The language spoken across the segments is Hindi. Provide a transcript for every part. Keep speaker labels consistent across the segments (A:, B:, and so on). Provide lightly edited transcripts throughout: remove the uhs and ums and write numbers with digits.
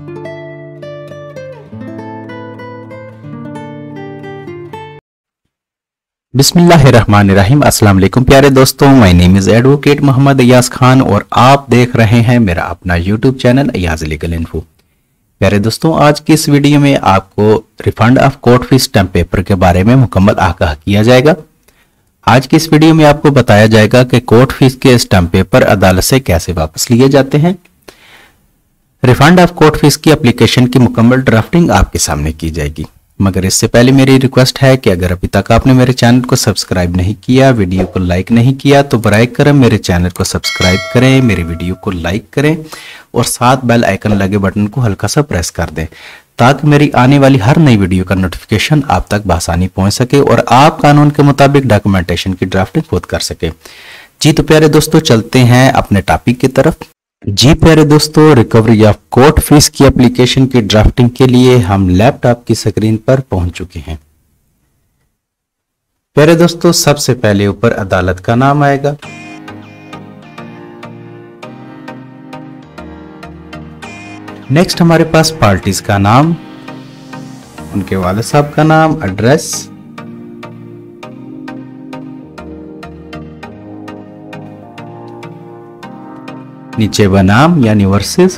A: बिस्मिल्लाहिर्रहमानिर्रहीम। अस्सलाम वालेकुम प्यारे दोस्तों, my name is advocate Mohammad Ayaz Khan और आप देख रहे हैं मेरा अपना YouTube channel Ayaz legal info. प्यारे दोस्तों, आज की इस वीडियो में आपको refund of court fees stamp paper के बारे में मुकम्मल आगाह किया जाएगा। आज की इस वीडियो में आपको बताया जाएगा कि कोर्ट फीस के स्टैम्प पेपर अदालत से कैसे वापस लिए जाते हैं। रिफंड ऑफ कोर्ट फीस की एप्लीकेशन की मुकम्मल ड्राफ्टिंग आपके सामने की जाएगी, मगर इससे पहले मेरी रिक्वेस्ट है कि अगर अभी तक आपने मेरे चैनल को सब्सक्राइब नहीं किया, वीडियो को लाइक नहीं किया, तो बराए करम मेरे चैनल को सब्सक्राइब करें, मेरी वीडियो को लाइक करें और साथ बेल आइकन लगे बटन को हल्का सा प्रेस कर दें ताकि मेरी आने वाली हर नई वीडियो का नोटिफिकेशन आप तक बआसानी पहुंच सके और आप कानून के मुताबिक डॉक्यूमेंटेशन की ड्राफ्टिंग खुद कर सके। जी तो प्यारे दोस्तों, चलते हैं अपने टॉपिक की तरफ। जी प्यारे दोस्तों, रिकवरी ऑफ कोर्ट फीस की एप्लीकेशन की ड्राफ्टिंग के लिए हम लैपटॉप की स्क्रीन पर पहुंच चुके हैं। प्यारे दोस्तों, सबसे पहले ऊपर अदालत का नाम आएगा। नेक्स्ट हमारे पास पार्टीज का नाम, उनके वालिद साहब का नाम, एड्रेस, नीचे बनाम यानी वर्सेस,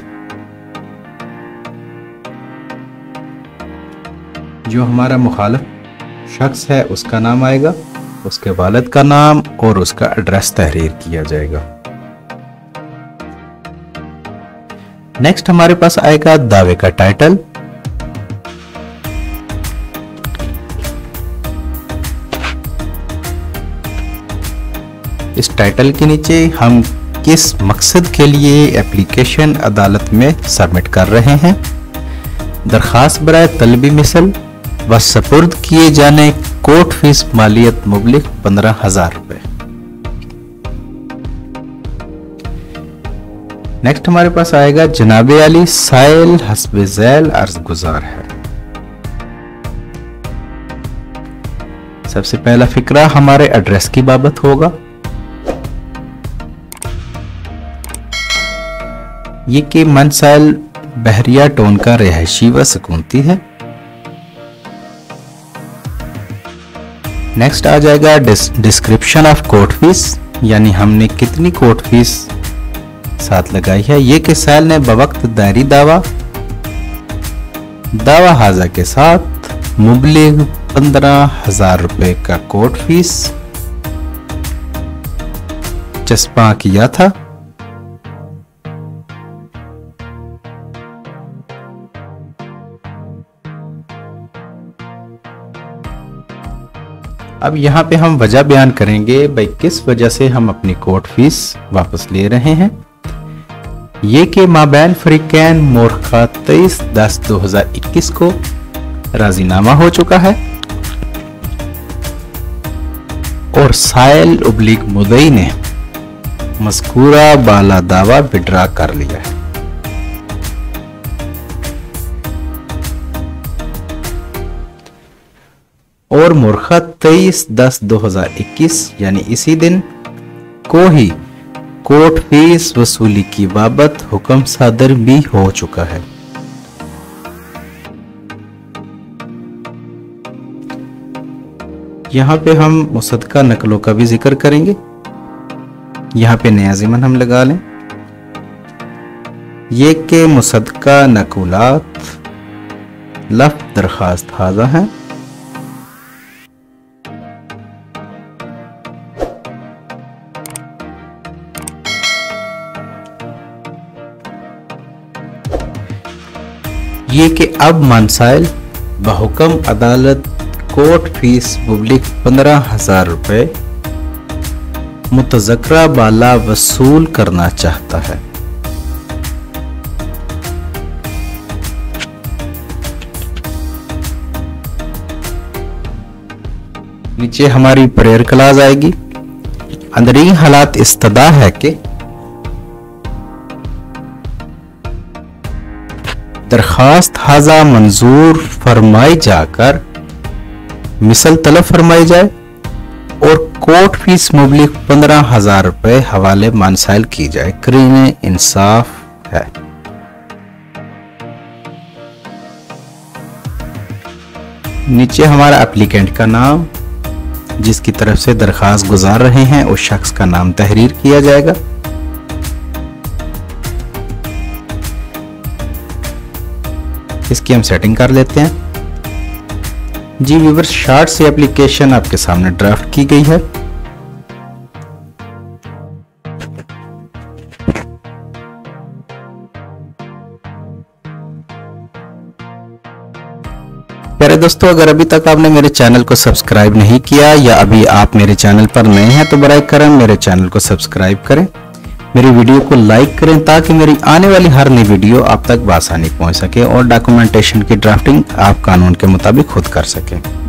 A: जो हमारा मुखालिफ शख्स है उसका नाम आएगा, उसके वालिद का नाम और उसका एड्रेस तहरीर किया जाएगा। नेक्स्ट हमारे पास आएगा दावे का टाइटल, इस टाइटल के नीचे हम किस मकसद के लिए एप्लीकेशन अदालत में सबमिट कर रहे हैं, दरखास्त बराए तलबी मिसल व सपुर्द किए जाने कोर्ट फीस मालियत मुबलिग 15,000 रुपए। नेक्स्ट हमारे पास आएगा जनाबे अली साइल हस्बे झैल अर्ज गुजार है। सबसे पहला फिक्रा हमारे एड्रेस की बाबत होगा। ये कि मनसाइल बहरिया टोन का रिहायशी व सकूनती है। नेक्स्ट आ जाएगा डिस्क्रिप्शन ऑफ कोर्ट फीस, यानी हमने कितनी कोर्ट फीस साथ लगाई है। ये कि साइल ने बवक्त दायरी दावा हाजा के साथ मुबलिग 15,000 रुपए का कोर्ट फीस चस्पा किया था। अब यहाँ पे हम वजह बयान करेंगे भाई किस वजह से हम अपनी कोर्ट फीस वापस ले रहे हैं। ये कि माबैन फरीकैन मोरखा 23/10/2021 को राजीनामा हो चुका है और साइल उब्लिक मुदई ने मज़कूरा बाला दावा विड्रा कर लिया है। और मुरखा 23/10/2021 यानी इसी दिन को ही कोर्ट फीस वसूली की बाबत हुक्म सादर भी हो चुका है। यहाँ पे हम मुसद्दका नकलों का भी जिक्र करेंगे। यहाँ पे नया ज़िमन हम लगा लें, ये के मुसद्दका नकुलात लफ्ज़ दरखास्त हाज़ा है। ये कि अब मनसाइल बहुकम अदालत कोर्ट फीस मुबलिग 15,000 रुपए मुतज़क्रा बाला वसूल करना चाहता है। नीचे हमारी प्रेयर क्लास आएगी। अंदरी हालात इस्तदा है कि दरखास्त हाजा मंजूर फरमाई जाकर मिसल तलब फरमाई जाए और कोर्ट फीस मुबलिग 15,000 रुपए हवाले मनसाइल की जाए। करीने इंसाफ है। नीचे हमारा एप्लीकेंट का नाम, जिसकी तरफ से दरखास्त गुजार रहे हैं उस शख्स का नाम तहरीर किया जाएगा। इसकी हम सेटिंग कर लेते हैं। जी व्यूअर्स, शार्ट से एप्लीकेशन आपके सामने ड्राफ्ट की गई है। प्यारे दोस्तों, अगर अभी तक आपने मेरे चैनल को सब्सक्राइब नहीं किया या अभी आप मेरे चैनल पर नए हैं तो बराए करम मेरे चैनल को सब्सक्राइब करें, मेरी वीडियो को लाइक करें ताकि मेरी आने वाली हर नई वीडियो आप तक बआसानी पहुंच सके और डॉक्यूमेंटेशन की ड्राफ्टिंग आप कानून के मुताबिक खुद कर सकें।